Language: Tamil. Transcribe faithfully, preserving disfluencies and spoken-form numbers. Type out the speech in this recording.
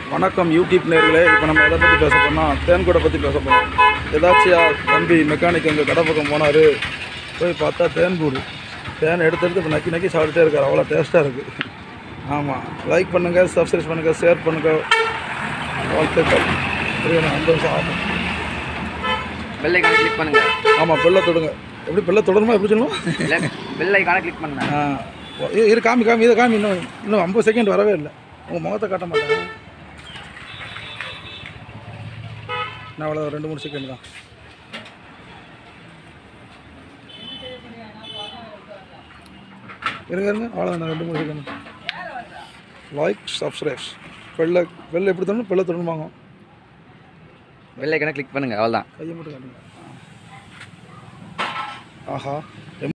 வணக்கம் யூடியூப் நேர்களே. இப்போ நம்ம எதை பற்றி பேச போனால் தேன்கூடை பற்றி பேச போகிறோம். ஏதாச்சியா தம்பி மெக்கானிக் எங்கள் கடை பக்கம் போனார். போய் பார்த்தா தேன்கூடு தேன் எடுத்து எடுத்து இப்போ நக்கி நக்கி சாப்பிட்டுட்டே இருக்கார். அவ்வளோ டேஸ்ட்டாக இருக்குது. ஆமாம், லைக் பண்ணுங்கள், சப்ஸ்கிரைப் பண்ணுங்கள், ஷேர் பண்ணுங்கள். வாழ்த்துக்கள். சந்தோஷம். ஆமாம், பெல்லைக்கான கிளிக் பண்ணுங்கள். ஆமாம், பெல்லை தொடுங்க. எப்படி பெல்லை தொடணுமா எப்படி சொல்லணும்? பெல்லைக்கான கிளிக் பண்ணுங்கள். ஆ, இரு காமி காமி இதை காமி. இன்னும் இன்னும் ஐம்பது செகண்ட் வரவே இல்லை. உங்கள் முகத்தை காட்ட மாட்டேன். நான் அவ்வளோ ரெண்டு மூணு செகண்ட் தான். இருங்க இருங்க அவ்வளோதான், ரெண்டு மூணு செகண்ட். Like subscribe. வெள்ளை வெள்ளை எப்படி தரணும்? வெள்ளை தொடணுமாங்க. பெல்லைக்கான கிளிக் பண்ணுங்கள். அவ்வளோதான். கையை மட்டும் காட்டுங்க. ஆஹா.